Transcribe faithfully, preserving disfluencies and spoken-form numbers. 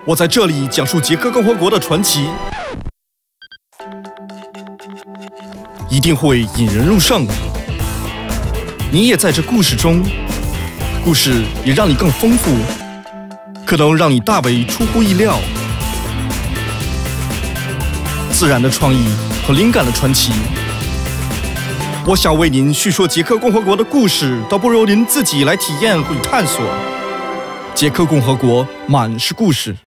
我在这里讲述捷克共和国的传奇，一定会引人入胜。你也在这故事中，故事也让你更丰富，可能让你大为出乎意料。自然的创意和灵感的传奇，我想为您叙说捷克共和国的故事，倒不如您自己来体验与探索。捷克共和国满是故事。